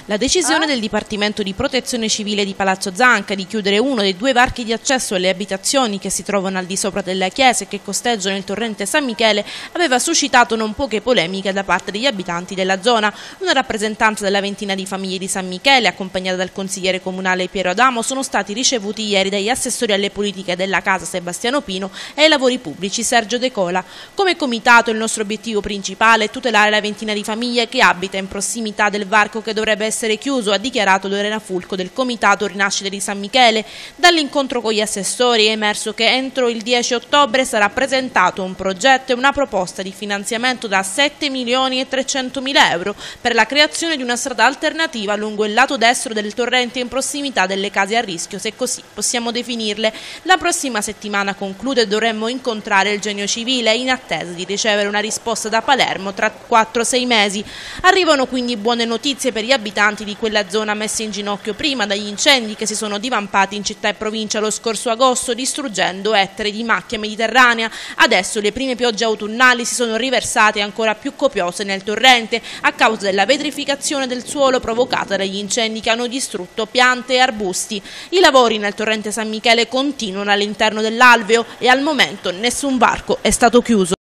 La decisione del Dipartimento di Protezione Civile di Palazzo Zanca di chiudere uno dei due varchi di accesso alle abitazioni che si trovano al di sopra della chiesa e che costeggiano il torrente San Michele aveva suscitato non poche polemiche da parte degli abitanti della zona. Una rappresentanza della ventina di famiglie di San Michele, accompagnata dal consigliere comunale Piero Adamo, sono stati ricevuti ieri dagli assessori alle politiche della casa Sebastiano Pino e ai lavori pubblici Sergio De Cola. Come comitato il nostro obiettivo principale è tutelare la ventina di famiglie che abita in prossimità del varco che dovrebbe essere chiuso, ha dichiarato Lorena Fulco del Comitato Rinascita di San Michele. Dall'incontro con gli assessori è emerso che entro il 10 ottobre sarà presentato un progetto e una proposta di finanziamento da 7.300.000 euro per la creazione di una strada alternativa lungo il lato destro del torrente in prossimità delle case a rischio, se così possiamo definirle. La prossima settimana, conclude, dovremmo incontrare il Genio Civile in attesa di ricevere una risposta da Palermo tra 4-6 mesi. Arrivano quindi buone notizie per gli abitanti di quella zona messa in ginocchio prima dagli incendi che si sono divampati in città e provincia lo scorso agosto, distruggendo ettari di macchia mediterranea. Adesso le prime piogge autunnali si sono riversate ancora più copiose nel torrente a causa della vetrificazione del suolo provocata dagli incendi che hanno distrutto piante e arbusti. I lavori nel torrente San Michele continuano all'interno dell'alveo e al momento nessun varco è stato chiuso.